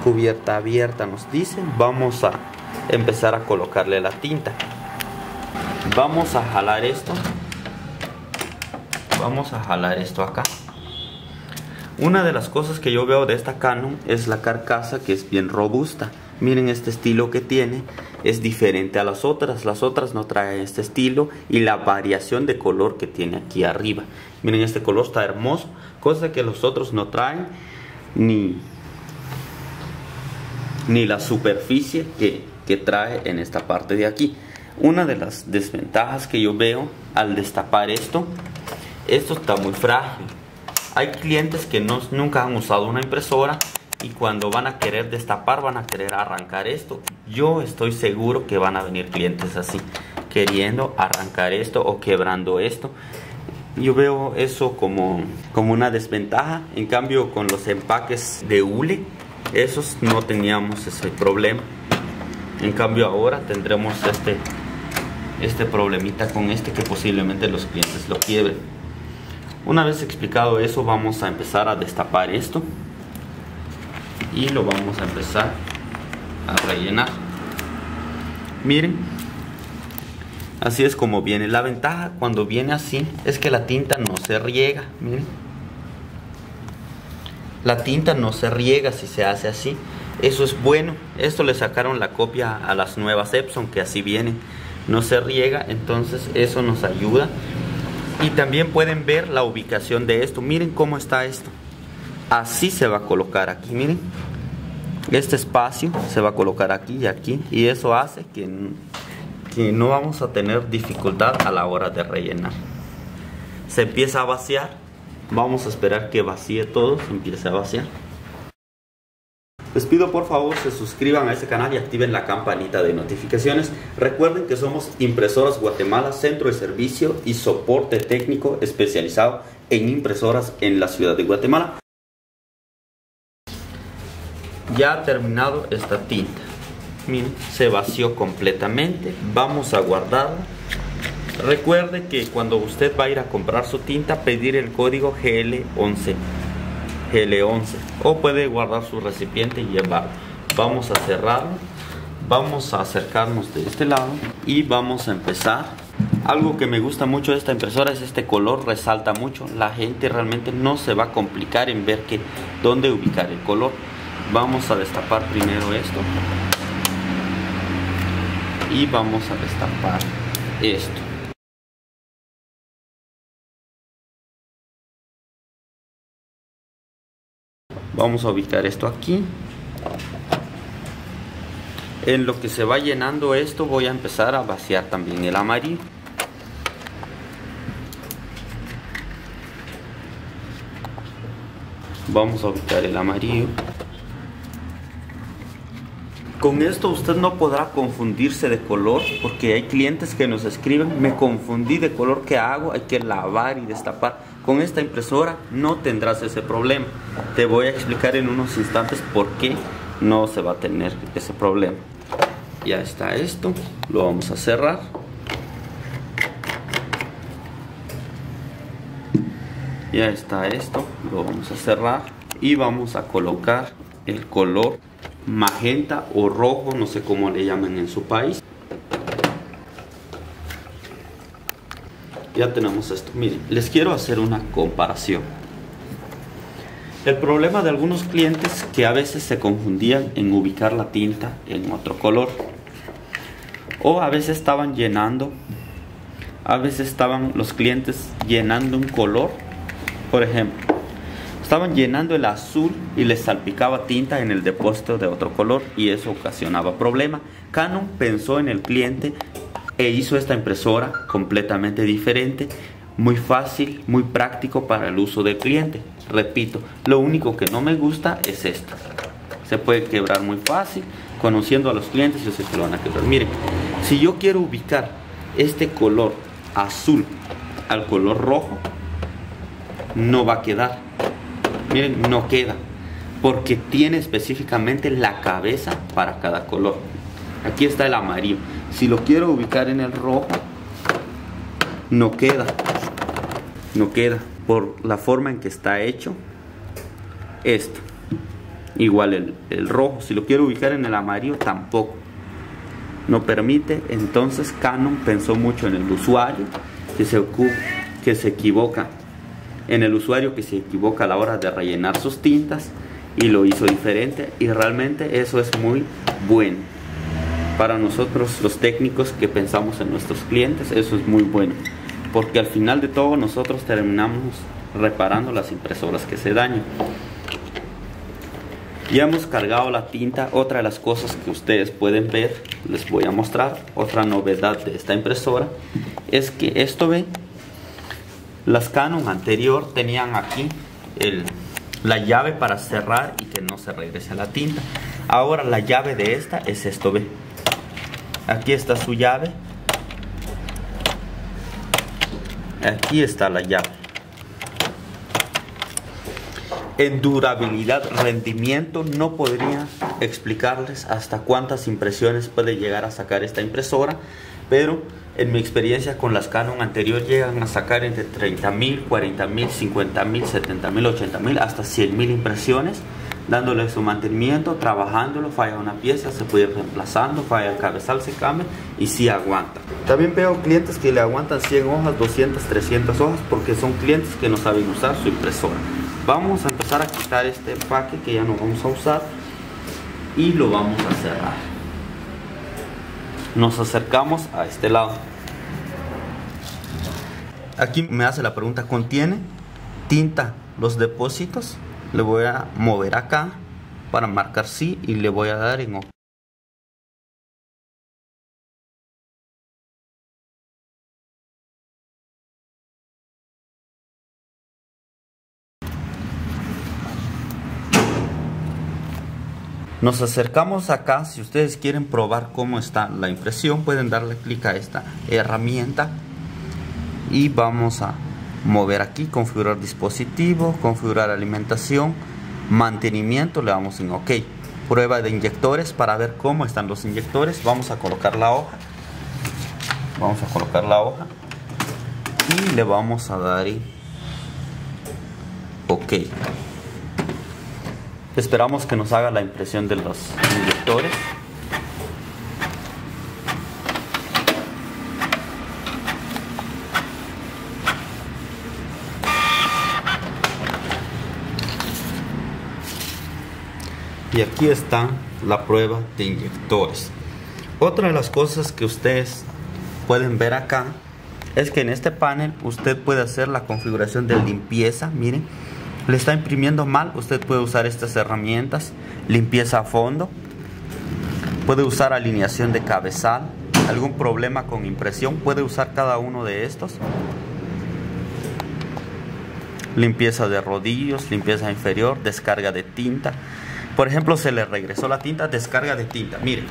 cubierta abierta nos dice. Vamos a empezar a colocarle la tinta. Vamos a jalar esto. Vamos a jalar esto acá. Una de las cosas que yo veo de esta Canon es la carcasa, que es bien robusta. Miren este estilo que tiene, es diferente a las otras. Las otras no traen este estilo y la variación de color que tiene aquí arriba. Miren, este color está hermoso, cosa que los otros no traen, ni la superficie que trae en esta parte de aquí. Una de las desventajas que yo veo al destapar esto está muy frágil. Hay clientes que nunca han usado una impresora y cuando van a querer destapar van a querer arrancar esto. Yo estoy seguro que van a venir clientes así, queriendo arrancar esto o quebrando esto. Yo veo eso como una desventaja. En cambio, con los empaques de hule, esos no teníamos ese problema. En cambio ahora tendremos este problemita con que posiblemente los clientes lo quiebren. Una vez explicado eso, vamos a empezar a destapar esto y lo vamos a empezar a rellenar. Miren, así es como viene. La ventaja cuando viene así es que la tinta no se riega. Miren, la tinta no se riega si se hace así. Eso es bueno. Esto le sacaron la copia a las nuevas Epson, que así vienen, no se riega. Entonces eso nos ayuda. Y también pueden ver la ubicación de esto. Miren cómo está esto. Así se va a colocar aquí. Miren, este espacio se va a colocar aquí y aquí. Y eso hace que no vamos a tener dificultad a la hora de rellenar. Se empieza a vaciar. Vamos a esperar que vacíe todo. Se empiece a vaciar. Les pido por favor se suscriban a este canal y activen la campanita de notificaciones. Recuerden que somos Impresoras Guatemala, centro de servicio y soporte técnico especializado en impresoras en la ciudad de Guatemala. Ya ha terminado esta tinta. Miren, se vació completamente. Vamos a guardarla. Recuerde que cuando usted va a ir a comprar su tinta, pedir el código GL11 o puede guardar su recipiente y llevarlo. Vamos a cerrarlo. Vamos a acercarnos de este lado y vamos a empezar. Algo que me gusta mucho de esta impresora es este color, resalta mucho. La gente realmente no se va a complicar en ver dónde ubicar el color. Vamos a destapar primero esto y vamos a destapar esto. Vamos a ubicar esto aquí. En lo que se va llenando esto, voy a empezar a vaciar también el amarillo. Vamos a ubicar el amarillo. Con esto usted no podrá confundirse de color, porque hay clientes que nos escriben: me confundí de color, ¿qué hago? Hay que lavar y destapar. Con esta impresora no tendrás ese problema. Te voy a explicar en unos instantes por qué no se va a tener ese problema. Ya está esto, lo vamos a cerrar. Ya está esto, lo vamos a cerrar y vamos a colocar el color magenta o rojo, no sé cómo le llaman en su país. Ya tenemos esto. Miren, les quiero hacer una comparación. El problema de algunos clientes que a veces se confundían en ubicar la tinta en otro color, o a veces estaban llenando, los clientes llenando un color. Por ejemplo, estaban llenando el azul y les salpicaba tinta en el depósito de otro color y eso ocasionaba problema. Canon pensó en el cliente e hizo esta impresora completamente diferente, muy fácil, muy práctico para el uso del cliente. Repito, lo único que no me gusta es esto. Se puede quebrar muy fácil. Conociendo a los clientes, yo sé que lo van a quebrar. Miren, si yo quiero ubicar este color azul al color rojo, no va a quedar. Miren, no queda, porque tiene específicamente la cabeza para cada color. Aquí está el amarillo. Si lo quiero ubicar en el rojo, no queda. No queda por la forma en que está hecho esto. igual el rojo. Si lo quiero ubicar en el amarillo, tampoco no permite. Entonces Canon pensó mucho en el usuario que se equivoca, en el usuario que se equivoca a la hora de rellenar sus tintas, y lo hizo diferente, y realmente eso es muy bueno para nosotros los técnicos que pensamos en nuestros clientes. Eso es muy bueno, porque al final de todo nosotros terminamos reparando las impresoras que se dañan. Ya hemos cargado la tinta. Otra de las cosas que ustedes pueden ver, les voy a mostrar otra novedad de esta impresora, es que esto, ve, las Canon anterior tenían aquí la llave para cerrar y que no se regrese la tinta. Ahora la llave de esta es esto, ve, aquí está su llave, aquí está la llave. En durabilidad, rendimiento, no podría explicarles hasta cuántas impresiones puede llegar a sacar esta impresora, pero en mi experiencia con las Canon anterior llegan a sacar entre 30.000, 40.000, 50.000, 70.000, 80.000, hasta 100.000 impresiones, dándole su mantenimiento, trabajándolo. Falla una pieza, se puede ir reemplazando, falla el cabezal, se cambia y sí aguanta. También veo clientes que le aguantan 100 hojas, 200, 300 hojas, porque son clientes que no saben usar su impresora. Vamos a empezar a quitar este empaque que ya no vamos a usar y lo vamos a cerrar. Nos acercamos a este lado. Aquí me hace la pregunta: ¿contiene tinta los depósitos? Le voy a mover acá para marcar sí y le voy a dar en OK. Nos acercamos acá. Si ustedes quieren probar cómo está la impresión, pueden darle clic a esta herramienta y vamos a mover aquí, configurar dispositivo, configurar alimentación, mantenimiento, le damos en OK. Prueba de inyectores para ver cómo están los inyectores. Vamos a colocar la hoja, y le vamos a dar en OK. Esperamos que nos haga la impresión de los inyectores. Y aquí está la prueba de inyectores. Otra de las cosas que ustedes pueden ver acá es que en este panel usted puede hacer la configuración de limpieza. Miren, le está imprimiendo mal, usted puede usar estas herramientas: limpieza a fondo, puede usar alineación de cabezal, algún problema con impresión, puede usar cada uno de estos, limpieza de rodillos, limpieza inferior, descarga de tinta. Por ejemplo, se le regresó la tinta, descarga de tinta. Miren,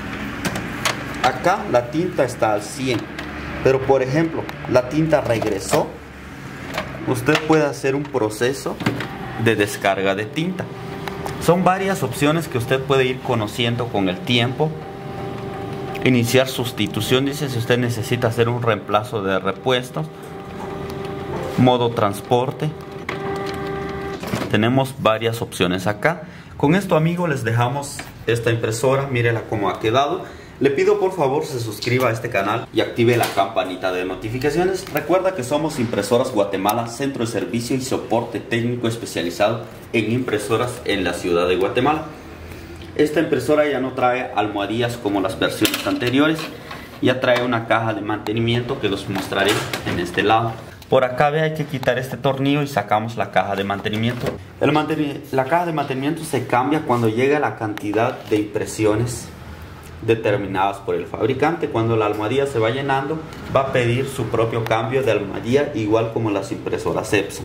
acá la tinta está al 100, pero por ejemplo la tinta regresó. Usted puede hacer un proceso de descarga de tinta. Son varias opciones que usted puede ir conociendo con el tiempo. Iniciar sustitución, dice, si usted necesita hacer un reemplazo de repuestos. Modo transporte. Tenemos varias opciones acá. Con esto, amigos, les dejamos esta impresora. Mírenla cómo ha quedado. Le pido por favor se suscriba a este canal y active la campanita de notificaciones. Recuerda que somos Impresoras Guatemala, centro de servicio y soporte técnico especializado en impresoras en la ciudad de Guatemala. Esta impresora ya no trae almohadillas como las versiones anteriores. Ya trae una caja de mantenimiento que los mostraré en este lado. Por acá, ve, hay que quitar este tornillo y sacamos la caja de mantenimiento. La caja de mantenimiento se cambia cuando llega la cantidad de impresiones determinadas por el fabricante. Cuando la almohadilla se va llenando, va a pedir su propio cambio de almohadilla, igual como las impresoras Epson.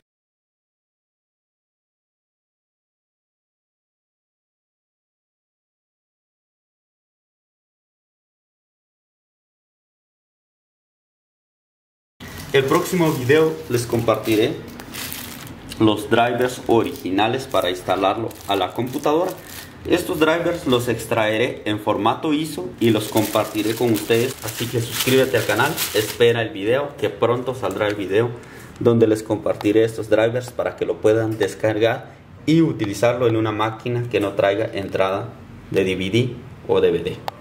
El próximo video les compartiré los drivers originales para instalarlo a la computadora. Estos drivers los extraeré en formato ISO y los compartiré con ustedes. Así que suscríbete al canal, espera el video, que pronto saldrá el video donde les compartiré estos drivers para que lo puedan descargar y utilizarlo en una máquina que no traiga entrada de DVD o DVD.